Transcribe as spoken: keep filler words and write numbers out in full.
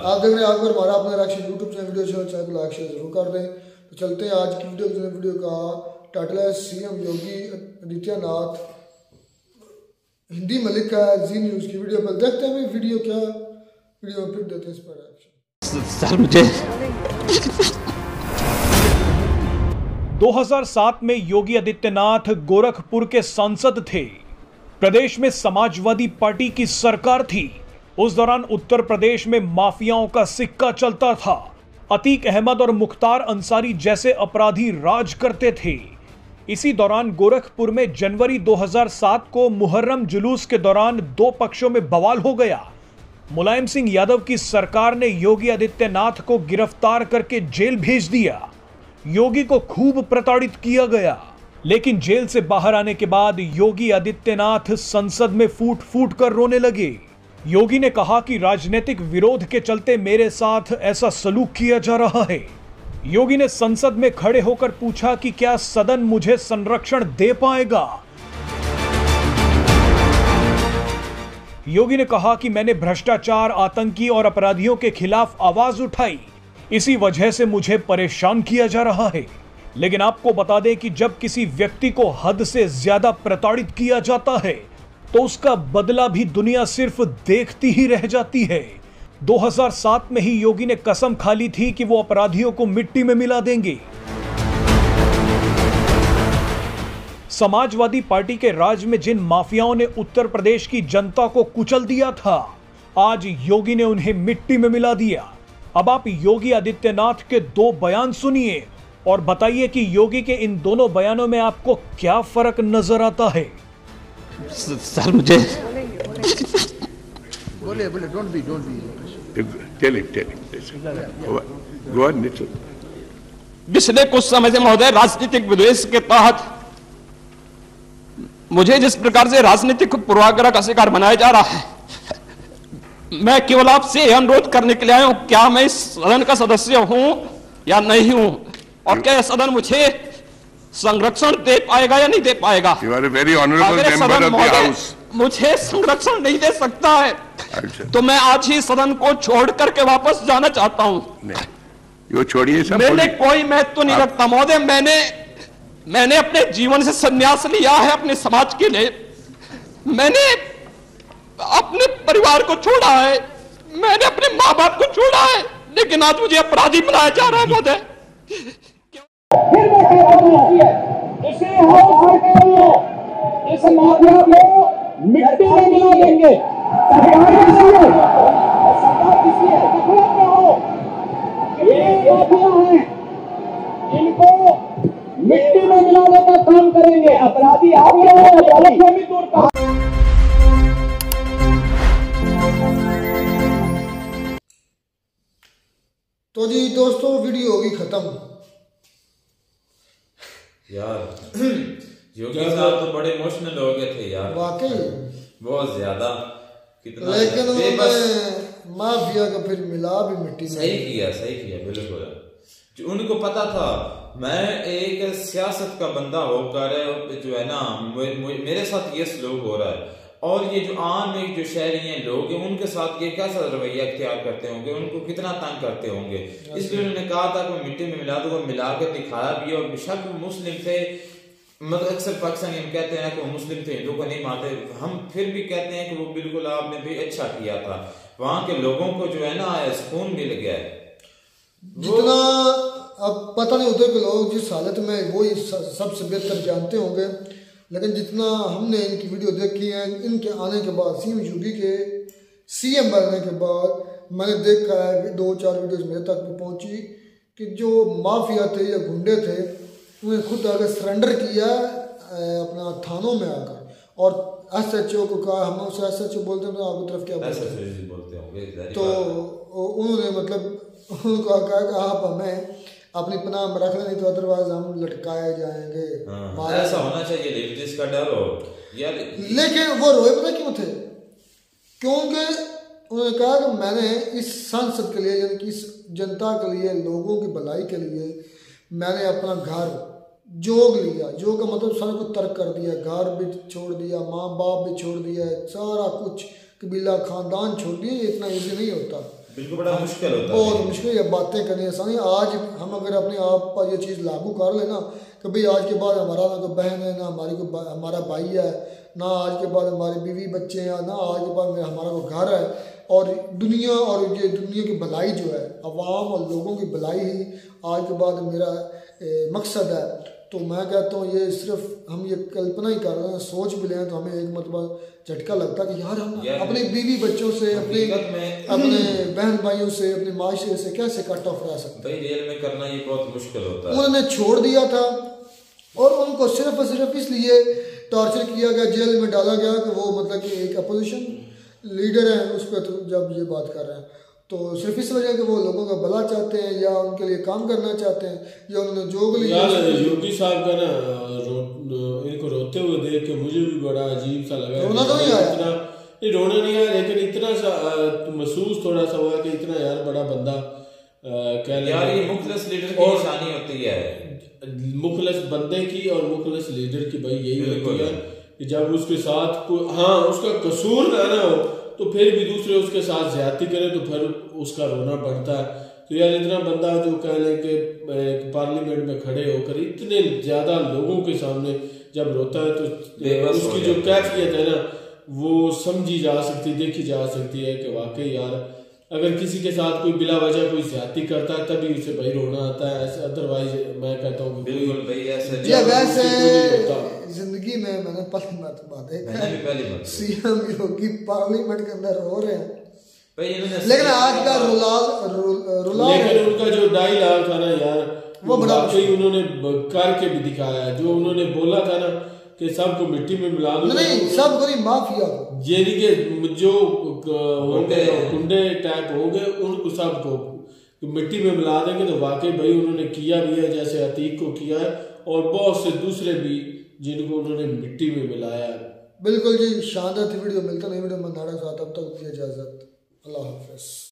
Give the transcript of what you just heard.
आप देख रहे हैं आपको हमारा अपना reaction YouTube channel video channel channel को लाइक शेयर जरूर कर दें। तो चलते हैं आज की वीडियो वीडियो का टाइटल है सीएम योगी आदित्यनाथ हिंदी में लिखा है जी न्यूज़ की वीडियो पर। देखते हैं वीडियो क्या वीडियो में फिर देते हैं इस पर रिएक्शन। सर मुझे दो हज़ार सात में योगी आदित्यनाथ गोरखपुर के सांसद थे। प्रदेश में समाजवादी पार्टी की सरकार थी। उस दौरान उत्तर प्रदेश में माफियाओं का सिक्का चलता था। अतीक अहमद और मुख्तार अंसारी जैसे अपराधी राज करते थे। इसी दौरान गोरखपुर में जनवरी दो हज़ार सात को मुहर्रम जुलूस के दौरान दो पक्षों में बवाल हो गया। मुलायम सिंह यादव की सरकार ने योगी आदित्यनाथ को गिरफ्तार करके जेल भेज दिया। योगी को खूब प्रताड़ित किया गया, लेकिन जेल से बाहर आने के बाद योगी आदित्यनाथ संसद में फूट फूट कर रोने लगे। योगी ने कहा कि राजनीतिक विरोध के चलते मेरे साथ ऐसा सलूक किया जा रहा है। योगी ने संसद में खड़े होकर पूछा कि क्या सदन मुझे संरक्षण दे पाएगा। योगी ने कहा कि मैंने भ्रष्टाचार, आतंकी और अपराधियों के खिलाफ आवाज उठाई, इसी वजह से मुझे परेशान किया जा रहा है। लेकिन आपको बता दें कि जब किसी व्यक्ति को हद से ज्यादा प्रताड़ित किया जाता है तो उसका बदला भी दुनिया सिर्फ देखती ही रह जाती है। दो हज़ार सात में ही योगी ने कसम खा ली थी कि वो अपराधियों को मिट्टी में मिला देंगे। समाजवादी पार्टी के राज में जिन माफियाओं ने उत्तर प्रदेश की जनता को कुचल दिया था, आज योगी ने उन्हें मिट्टी में मिला दिया। अब आप योगी आदित्यनाथ के दो बयान सुनिए और बताइए कि योगी के इन दोनों बयानों में आपको क्या फर्क नजर आता है। सर मुझे बोले बोले don't be don't be tell him tell him go on Nitin. पिछले कुछ समय से महोदय राजनीतिक विद्वेष के तहत मुझे जिस प्रकार से राजनीतिक पूर्वाग्रह का शिकार बनाया जा रहा है, मैं केवल आपसे अनुरोध करने के लिए आया हूं, क्या मैं इस सदन का सदस्य हूं या नहीं हूं, और क्या यह सदन मुझे संरक्षण दे पाएगा या नहीं दे पाएगा। You are a very honorable member of the house. मुझे संरक्षण नहीं दे सकता है तो मैं आज ही सदन को छोड़ करके वापस जाना चाहता हूं। यो छोड़िए सब। मैंने कोई महत्व तो नहीं रखता महोदय। मैंने मैंने अपने जीवन से संन्यास लिया है अपने समाज के लिए। मैंने अपने परिवार को छोड़ा है, मैंने अपने माँ बाप को छोड़ा है, लेकिन आज मुझे अपराधी बनाया जा रहा है महोदय। फिर मैं कहता हूं इसे इस माफिया को मिट्टी में मिला देंगे। सरकार किसी है, सरकार किसी है, दखलत में हो, ये माफिया हैं, इनको मिट्टी में मिलाने का काम करेंगे। अपराधी आप लोग अदालत में भी दूर कहा। तो जी दोस्तों वीडियो होगी खत्म। यार योगी साहब तो बड़े इमोशनल हो गए थे यार, वाकई बहुत ज्यादा। कितना लेकिन उन्होंने माफिया को फिर मिला भी मिट्टी में। सही किया सही किया बिल्कुल। जो उनको पता था मैं एक सियासत का बंदा होकर जो है ना मेरे साथ ये सलूक हो रहा है, और ये जो आम एक जो शहरी हैं लोग हैं उनके साथ ये कैसा रवैया इख्तियार करते होंगे, उनको कितना तंग करते होंगे। इसलिए उन्होंने कहा था कि मिट्टी में मिला दो, मिला कर दिखाया भी। और बेशक मुस्लिम थे, मतलब अक्सर पाकिस्तानी हम कहते हैं कि वो मुस्लिम थे, हिंदू को नहीं मानते, हम फिर भी कहते हैं कि वो बिल्कुल आपने भी अच्छा किया था। वहां के लोगों को जो है ना सुकून मिल गया है। जितना अब पता नहीं उधर के लोग जिस हालत में वो सबसे बेहतर जानते होंगे, लेकिन जितना हमने इनकी वीडियो देखी है, इनके आने के बाद सीएम योगी के सीएम बनने के बाद मैंने देखा है कि दो चार वीडियोस मेरे तक भी पहुंची कि जो माफिया थे या गुंडे थे उन्हें खुद आगे सरेंडर किया अपना थानों में आकर, और एस एच ओ को कहा, हम उसे एस एच ओ बोलते हैं, तो आपकी तरफ क्या बोलते हैं, तो उन्होंने मतलब उनको कहा कि आप हमें अपनी पनाह में रख लें, नहीं तो अदरवाइज हम लटकाए जाएंगे। हाँ, ऐसा होना चाहिए, जिसका डर हो यार। लेकिन वो रोए पता क्यों थे? क्योंकि उन्होंने कहा कि मैंने इस संसद के लिए, यानी कि इस जनता के लिए, लोगों की भलाई के लिए मैंने अपना घर जोग लिया। जोग का मतलब सारा कुछ तर्क कर दिया, घर भी छोड़ दिया, माँ बाप भी छोड़ दिया, सारा कुछ कबीला खानदान छोड़ दिया। इतना ईजी नहीं होता। बिल्कुल बड़ा मुश्किल होता है, बहुत मुश्किल है बातें करनी आसानी। आज हम अगर अपने आप पर ये चीज़ लागू कर लेना कि भाई आज के बाद हमारा ना कोई बहन है, ना हमारी कोई हमारा भाई है, ना आज के बाद हमारी बीवी बच्चे हैं, ना आज के बाद हमारा कोई घर है, और दुनिया और ये दुनिया की भलाई जो है, अवाम और लोगों की भलाई ही आज के बाद मेरा ए, मकसद है। तो मैं कहता हूँ ये सिर्फ हम ये कल्पना ही कर रहे हैं, सोच भी लें तो हमें एक मतलब झटका लगता है कि यार हम यार अपने बीवी बच्चों से, अपने अपने बहन भाइयों से, अपने माशरे से कैसे कट ऑफ रह सकते हैं। जेल में करना ये बहुत मुश्किल होता है। उन्होंने छोड़ दिया था और उनको सिर्फ और सिर्फ इसलिए टॉर्चर किया गया, जेल में डाला गया कि वो मतलब कि एक अपोजिशन लीडर है, उस पर तो जब ये बात कर रहे हैं तो सिर्फ इस वजह कि वो लोगों का भला चाहते हैं या उनके लिए काम करना चाहते हैं, या उन्होंने जो यार योगी साहब का ना रो, इनको रोते हुए देख के मुझे भी बड़ा अजीब सा लगा। रोना तो नहीं आया, इतना नहीं रोना नहीं आया, लेकिन इतना सा महसूस थोड़ा सा हुआ कि इतना यार बड़ा बंदा कह ले यार, ये मुखलिस लीडर की निशानी होती है, मुखलिस बंदे की और मुखलिस लीडर की भाई यही होती है कि जब उसके साथ कोई हाँ उसका कसूर ना ना हो तो फिर भी दूसरे उसके साथ ज्यादती करे तो फिर उसका रोना बढ़ता है। तो यार इतना बंदा जो कह लें कि पार्लियामेंट में खड़े होकर इतने ज्यादा लोगों के सामने जब रोता है तो उसकी जो कैफियत है ना वो समझी जा सकती, देखी जा सकती है कि वाकई यार अगर किसी के साथ कोई बिला वजह कोई ज्यादती करता है तभी उसे भाई रोना आता है, ऐसे अदरवाइज मैं कहता हूँ बिल्कुल भाई ऐसे वैसे जिंदगी में मैंने पहली मरतबा देखा है सीएम योगी पार्लियामेंट के अंदर रो रहे हैं, लेकिन आज का रुलाल रुलाल लेकिन उनका जो डायलॉग था ना यार वो बड़ा उन्होंने करके भी दिखाया, जो उन्होंने बोला था ना कि सबको मिट्टी में मिला दो, नहीं सब कोई माफिया ये नहीं कि जो होंगे गुंडे टाइप होंगे उनको सबको मिट्टी में मिला देंगे, तो वाकई भाई उन्होंने किया भी है जैसे अतीक को किया है और बहुत से दूसरे भी जिनको उन्होंने मिट्टी में मिलाया। बिल्कुल जी, शानदार वीडियो मिलता नहीं वीडियो मंदाड़ा साथ, अब तक इजाजत, अल्लाह हाफिज।